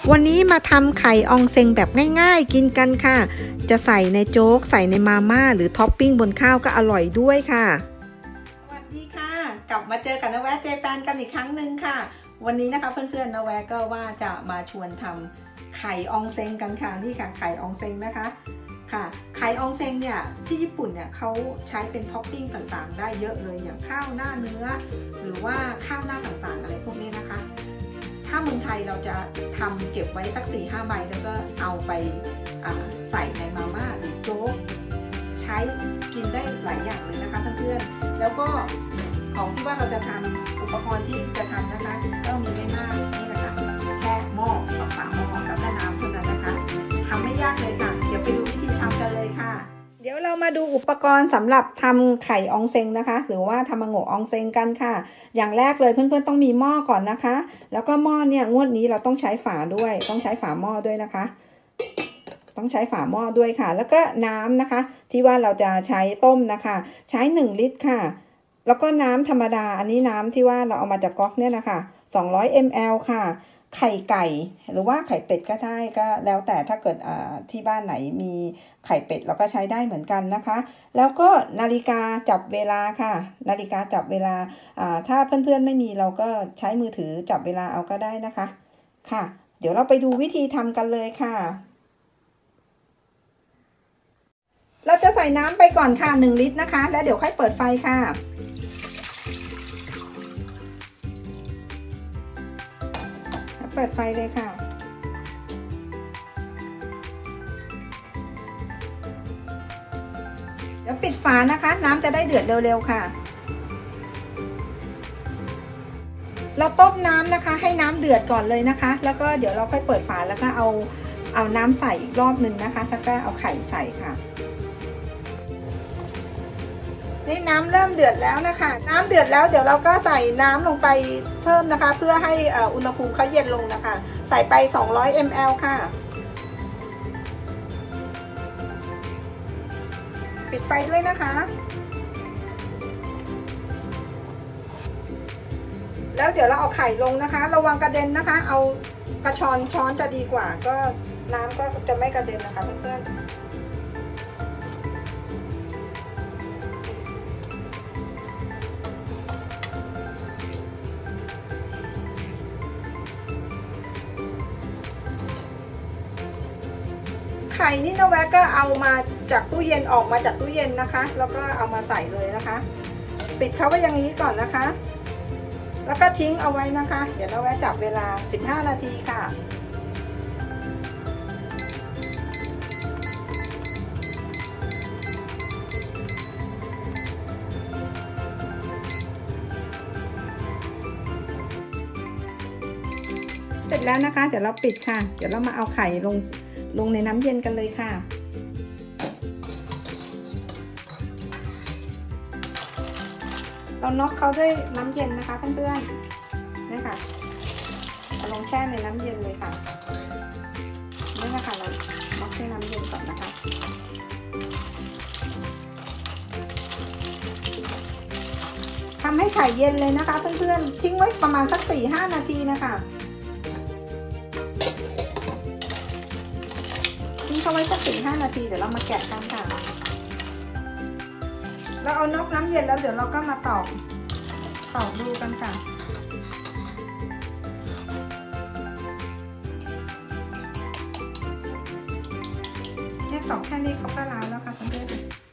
วันนี้มาทำไข่อองเซ็งแบบง่ายๆกินกันค่ะจะใส่ในโจ๊กใส่ในมาม่าหรือท็อปปิ้งบนข้าวก็อร่อยด้วยค่ะสวัสดีค่ะกลับมาเจอกับนแวะเจแปนกันอีกครั้งหนึ่งค่ะวันนี้นะคะเพื่อนๆนแวะก็ว่าจะมาชวนทำไข่อองเซ็งกันค่ะนี่ค่ะไข่อองเซ็งนะคะค่ะไข่อองเซ็งเนี่ยที่ญี่ปุ่นเนี่ยเขาใช้เป็นท็อปปิ้งต่างๆได้เยอะเลยอย่างข้าวหน้าเนื้อหรือว่าข้าวหน้าต่างๆอะไรพวกนี้นะคะถ้าเมืองไทยเราจะทำเก็บไว้สัก 4-5 ใบแล้วก็เอาไปใส่ในมาม่าหรือโจ๊กใช้กินได้หลายอย่างเลยนะคะเพื่อนๆแล้วก็ของที่ว่าเราจะทำอุปกรณ์ที่จะทำนะคะก็มีไม่มากนี่นะคะแค่หม้อกับฝาหม้อกับน้ำเท่านั้นนะคะทำไม่ยากเลยค่ะเดี๋ยวไปดูวิธีทำกันเลยค่ะเดี๋ยวเรามาดูอุปกรณ์สำหรับทำไข่อองเซ็งนะคะหรือว่าทำมังโงะอองเซ็งกันค่ะอย่างแรกเลยเพื่อนๆต้องมีหม้อก่อนนะคะแล้วก็หม้อเนี่ยงวดนี้เราต้องใช้ฝาด้วยต้องใช้ฝาหม้อด้วยนะคะต้องใช้ฝาหม้อด้วยค่ะแล้วก็น้ำนะคะที่ว่าเราจะใช้ต้มนะคะใช้1 ลิตรค่ะแล้วก็น้ำธรรมดาอันนี้น้ำที่ว่าเราเอามาจากก๊อกเนี่ยนะคะ200 ml ค่ะไข่ไก่หรือว่าไข่เป็ดก็ได้ก็แล้วแต่ถ้าเกิดที่บ้านไหนมีไข่เป็ดเราก็ใช้ได้เหมือนกันนะคะแล้วก็นาฬิกาจับเวลาค่ะนาฬิกาจับเวลาถ้าเพื่อนๆไม่มีเราก็ใช้มือถือจับเวลาเอาก็ได้นะคะค่ะเดี๋ยวเราไปดูวิธีทำกันเลยค่ะเราจะใส่น้ำไปก่อนค่ะ1 ลิตรนะคะแล้วเดี๋ยวค่อยเปิดไฟค่ะเปิดไฟเลยค่ะเดี๋ยวปิดฝานะคะน้ำจะได้เดือดเร็วๆค่ะเราต้มน้ำนะคะให้น้ำเดือดก่อนเลยนะคะแล้วก็เดี๋ยวเราค่อยเปิดฝาแล้วก็เอาน้ำใส่อีกรอบนึงนะคะแล้วก็เอาไข่ใส่ค่ะนี่น้ำเริ่มเดือดแล้วนะคะน้ำเดือดแล้วเดี๋ยวเราก็ใส่น้ำลงไปเพิ่มนะคะเพื่อให้อุณหภูมิเขาเย็นลงนะคะใส่ไป200 ml ค่ะปิดไฟด้วยนะคะแล้วเดี๋ยวเราเอาไข่ลงนะคะระวังกระเด็นนะคะเอากระชอนช้อนจะดีกว่าก็น้ำก็จะไม่กระเด็นนะคะเพื่อนๆไข่นี่นะแวะก็เอามาจากตู้เย็นออกมาจากตู้เย็นนะคะแล้วก็เอามาใส่เลยนะคะปิดเขาไว้อย่างนี้ก่อนนะคะแล้วก็ทิ้งเอาไว้นะคะเดี๋ยวนะแวะจับเวลา15 นาทีค่ะเสร็จแล้วนะคะเดี๋ยวเราปิดค่ะเดี๋ยวเรามาเอาไข่ลงในน้ำเย็นกันเลยค่ะเราน็อกเขาด้วยน้ำเย็นนะคะเพื่อนๆนี่ค่ะเอาลงแช่ในน้ำเย็นเลยค่ะนี่นะคะเราน็อกด้วยน้ำเย็นก่อนนะคะทำให้ไข่เย็นเลยนะคะเพื่อนๆทิ้งไว้ประมาณสัก 4-5 นาทีนะคะทิ้งเขาไว้สัก 4-5 นาทีเดี๋ยวเรามาแกะกันค่ะเราเอาน็อกน้ำเย็นแล้วเดี๋ยวเราก็มาตอกดูกันค่ะเนี่ยตอกแค่นี้เขาก็แล้วค่ะเพื่อนๆ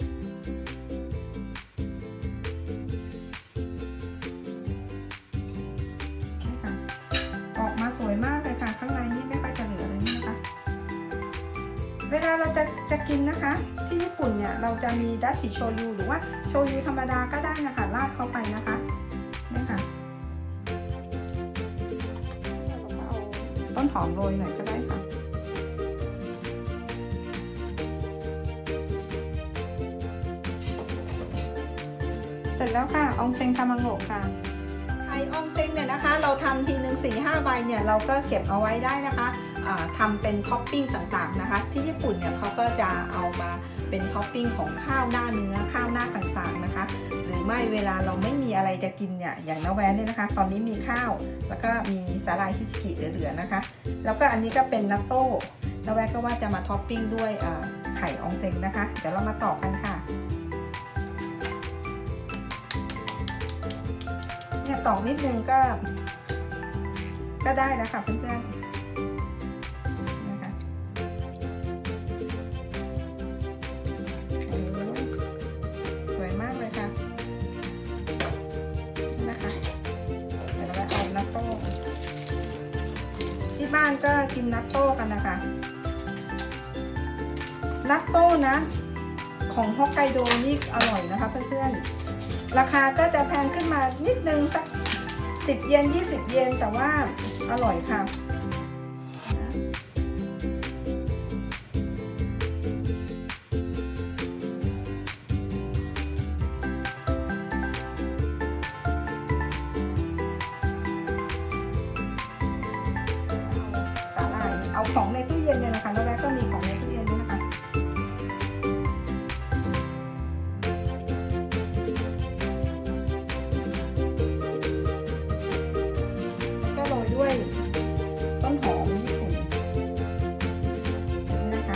นี่ค่ะออกมาสวยมากเลยค่ะข้างในนี่ไม่ค่อยจะเหลือเลยนี่นะคะเวลาเราจะกินนะคะที่ญี่ปุ่นเนี่ยเราจะมีดัชชิโชยุหรือว่าโชยุธรรมดาก็ได้นะคะราดเข้าไปนะคะนี่ค่ะเราก็เอาต้นหอมโรยหน่อยก็ได้ค่ะเสร็จแล้วค่ะอองเซ็งทามังโงะค่ะไข่อองเซ็งเนี่ยนะคะเราทำทีหนึ่ง4-5 ใบเนี่ยเราก็เก็บเอาไว้ได้นะคะทำเป็นท็อปปิ้งต่างๆนะคะที่ญี่ปุ่นเนี่ยเขาก็จะเอามาเป็นท็อปปิ้งของข้าวหน้าเนื้อข้าวหน้าต่างๆนะคะหรือไม่เวลาเราไม่มีอะไรจะกินเนี่ยอย่างนาแวนเนี่ยนะคะตอนนี้มีข้าวแล้วก็มีสาหร่ายฮิสกิเหลือๆนะคะแล้วก็อันนี้ก็เป็นนัตโต้นาแวนก็ว่าจะมาท็อปปิ้งด้วยไข่อองเซ็งนะคะเดี๋ยวเรามาต่อกันค่ะเนี่ยตอกนิดนึงก็ได้แล้วค่ะเพื่อนๆนะคะสวยมากเลยค่ะนะคะเดี๋ยวเราเอานัตโต้ที่บ้านก็กินนัตโต้กันนะคะนัตโต้นะของฮอกไกโดนี่อร่อยนะคะเพื่อนๆราคาก็จะแพงขึ้นมานิดนึงสัก10 เยน 20 เยนแต่ว่าอร่อยค่ะสาหร่ายเอาของในตู้เย็นเนี่ยนะคะแล้วแม่ก็มีของในตู้เย็นด้วยนะคะก็โรยด้วยต้นหอมญี่ปุ่นนี่นะคะ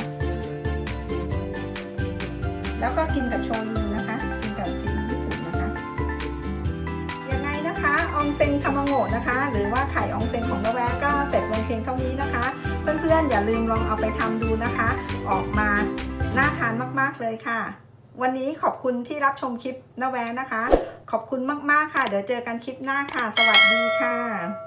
แล้วก็กินกับโชยุนะคะกินกับซีอิ๊วญี่ปุ่นนะคะยังไงนะคะอองเซ็งทามาโงะนะคะหรือว่าไข่อองเซ็งของนาแวะก็เสร็จลงเพียงเท่านี้นะคะเพื่อนๆอย่าลืมลองเอาไปทำดูนะคะออกมาน่าทานมากๆเลยค่ะวันนี้ขอบคุณที่รับชมคลิปนาแวะนะคะขอบคุณมากๆค่ะเดี๋ยวเจอกันคลิปหน้าค่ะสวัสดีค่ะ